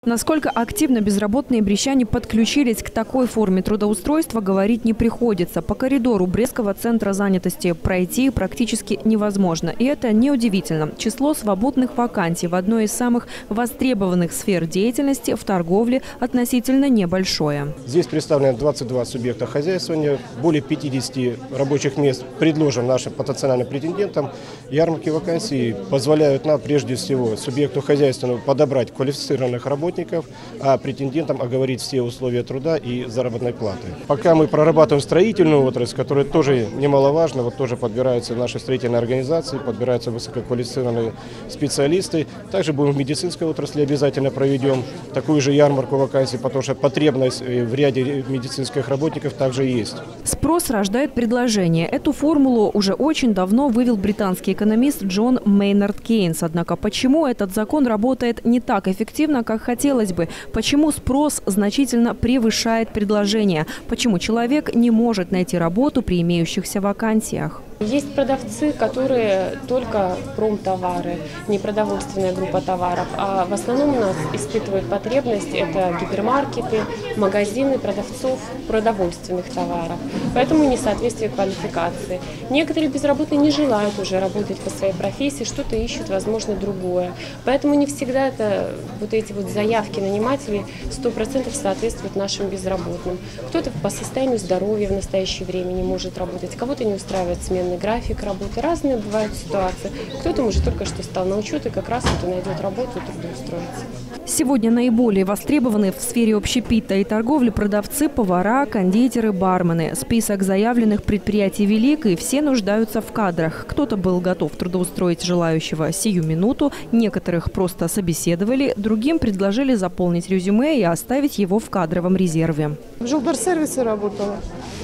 Насколько активно безработные брестяне подключились к такой форме трудоустройства, говорить не приходится. По коридору Брестского центра занятости пройти практически невозможно. И это неудивительно. Число свободных вакансий в одной из самых востребованных сфер деятельности в торговле относительно небольшое. Здесь представлено 22 субъекта хозяйствования, более 50 рабочих мест предложено нашим потенциальным претендентам. Ярмарки вакансий позволяют нам прежде всего субъекту хозяйственного подобрать квалифицированных работников, а претендентам оговорить все условия труда и заработной платы. Пока мы прорабатываем строительную отрасль, которая тоже немаловажна, вот тоже подбираются наши строительные организации, подбираются высококвалифицированные специалисты. Также будем в медицинской отрасли обязательно проведем такую же ярмарку вакансий, потому что потребность в ряде медицинских работников также есть. Спрос рождает предложение. Эту формулу уже очень давно вывел британский экономист Джон Мейнард Кейнс. Однако почему этот закон работает не так эффективно, как хотелось бы? Почему спрос значительно превышает предложение? Почему человек не может найти работу при имеющихся вакансиях? Есть продавцы, которые только промтовары, не продовольственная группа товаров, а в основном у нас испытывают потребность это гипермаркеты, магазины продавцов продовольственных товаров. Поэтому несоответствие квалификации. Некоторые безработные не желают уже работать по своей профессии, что-то ищут, возможно, другое. Поэтому не всегда это вот эти вот заявки нанимателей 100% соответствуют нашим безработным. Кто-то по состоянию здоровья в настоящее время не может работать, кого-то не устраивает смена график работы. Разные бывают ситуации. Кто-то уже только что стал на учет и как раз вот найдет работу и трудоустроится. Сегодня наиболее востребованы в сфере общепита и торговли продавцы, повара, кондитеры, бармены. Список заявленных предприятий велик, и все нуждаются в кадрах. Кто-то был готов трудоустроить желающего сию минуту, некоторых просто собеседовали, другим предложили заполнить резюме и оставить его в кадровом резерве. В жилдорсервисе работала.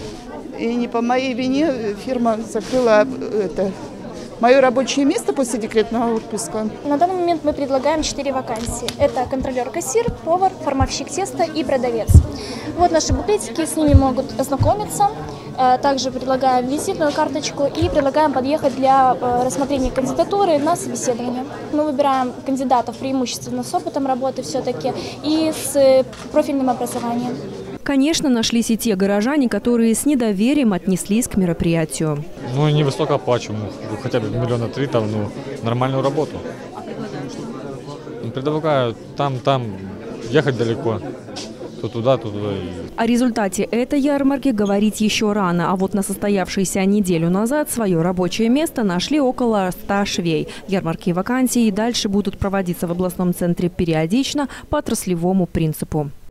И не по моей вине фирма закрыла мое рабочее место после декретного отпуска. На данный момент мы предлагаем 4 вакансии. Это контролер-кассир, повар, формовщик теста и продавец. Вот наши буклетики, с ними могут ознакомиться. Также предлагаем визитную карточку и предлагаем подъехать для рассмотрения кандидатуры на собеседование. Мы выбираем кандидатов преимущественно с опытом работы все-таки и с профильным образованием. Конечно, нашлись и те горожане, которые с недоверием отнеслись к мероприятию. Ну, не высокооплачиваемую, хотя бы 3 миллиона, нормальную работу. Предлагаю там ехать далеко, то туда, то туда. О результате этой ярмарки говорить еще рано, а вот на состоявшейся неделю назад свое рабочее место нашли около 100 швей. Ярмарки и вакансии и дальше будут проводиться в областном центре периодично по отраслевому принципу.